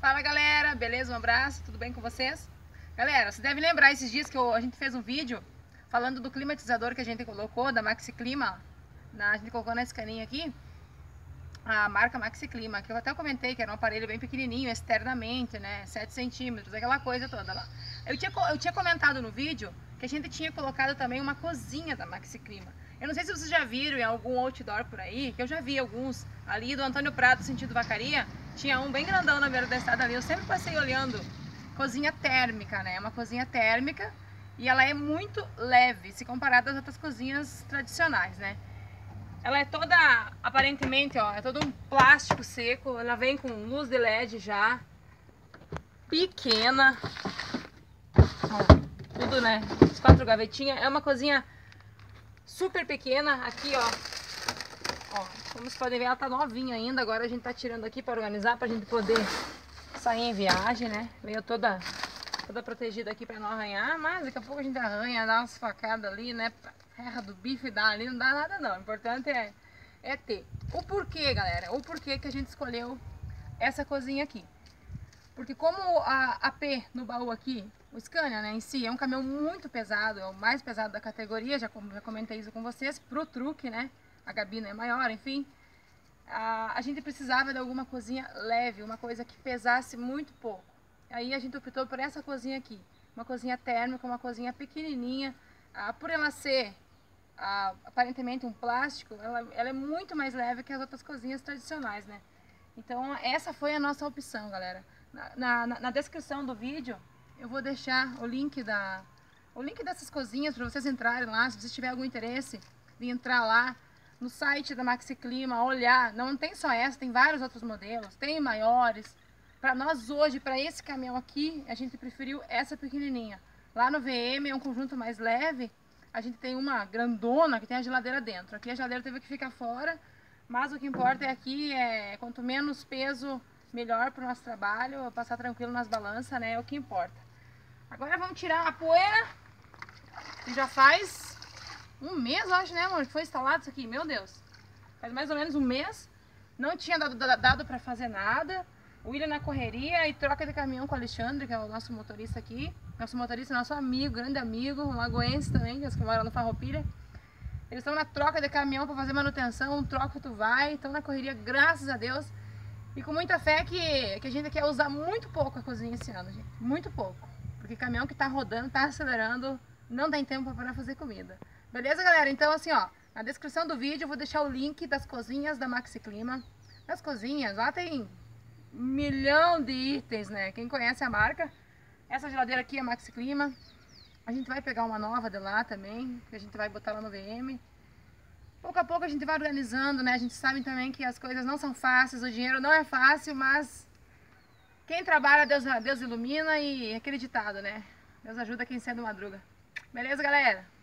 Fala galera, beleza? Um abraço, tudo bem com vocês? Galera, você deve lembrar esses dias que a gente fez um vídeo falando do climatizador que a gente colocou, da Maxi Clima. A gente colocou nesse caninho aqui, a marca Maxi Clima, que eu até comentei que era um aparelho bem pequenininho, externamente, né? 7 centímetros, aquela coisa toda lá. Eu tinha comentado no vídeo que a gente tinha colocado também uma cozinha da Maxi Clima. Eu não sei se vocês já viram em algum outdoor por aí, que eu já vi alguns ali do Antônio Prado, sentido Vacaria. Tinha um bem grandão na beira da estrada ali, eu sempre passei olhando. Cozinha térmica, né? É uma cozinha térmica e ela é muito leve, se comparada às outras cozinhas tradicionais, né? Ela é toda, aparentemente, ó, é todo um plástico seco, ela vem com luz de LED já, pequena, ó, tudo, né? As 4 gavetinhas, é uma cozinha super pequena, aqui, ó, como vocês podem ver, ela tá novinha ainda, agora a gente tá tirando aqui para organizar, pra gente poder sair em viagem, né? Veio toda protegida aqui para não arranhar, mas daqui a pouco a gente arranha, dá umas facadas ali, né? Terra do bife dá ali, não dá nada não. O importante é ter. O porquê, galera? O porquê que a gente escolheu essa cozinha aqui. Porque como a P no baú aqui, o Scania, né, em si, é um caminhão muito pesado, é o mais pesado da categoria, já comentei isso com vocês, pro truque, né? A gabina é maior, enfim. A gente precisava de alguma cozinha leve, uma coisa que pesasse muito pouco. Aí a gente optou por essa cozinha aqui, uma cozinha térmica, uma cozinha pequenininha. Por ela ser aparentemente um plástico, ela é muito mais leve que as outras cozinhas tradicionais, né? Então essa foi a nossa opção, galera. Na descrição do vídeo eu vou deixar o link dessas cozinhas para vocês entrarem lá, se vocês tiverem algum interesse de entrar lá no site da Maxi Clima, olhar. Não tem só essa, tem vários outros modelos, tem maiores. Para nós hoje, para esse caminhão aqui, a gente preferiu essa pequenininha. Lá no VM é um conjunto mais leve, a gente tem uma grandona que tem a geladeira dentro. Aqui a geladeira teve que ficar fora, mas o que importa é aqui, quanto menos peso, melhor para o nosso trabalho, passar tranquilo nas balanças, né, é o que importa. Agora vamos tirar a poeira, que já faz um mês, eu acho, né, amor, que foi instalado isso aqui, meu Deus. Faz mais ou menos um mês, não tinha dado para fazer nada. O William na correria e troca de caminhão com o Alexandre, que é o nosso motorista aqui. Nosso motorista, nosso amigo, grande amigo, um lagoense também, que mora no Farroupilha. Eles estão na troca de caminhão para fazer manutenção, troca tu vai, estão na correria, graças a Deus. E com muita fé que a gente quer usar muito pouco a cozinha esse ano, gente. Muito pouco. Porque caminhão que tá rodando, tá acelerando, não tem tempo para fazer comida. Beleza, galera? Então assim, ó, na descrição do vídeo eu vou deixar o link das cozinhas da Maxi Clima. Nas cozinhas, lá tem 1 milhão de itens, né? Quem conhece a marca. Essa geladeira aqui é Maxi Clima. A gente vai pegar uma nova de lá também, que a gente vai botar lá no VM. Pouco a pouco a gente vai organizando, né? A gente sabe também que as coisas não são fáceis, o dinheiro não é fácil, mas quem trabalha, Deus ilumina, e aquele ditado, né? Deus ajuda quem cedo madruga. Beleza, galera?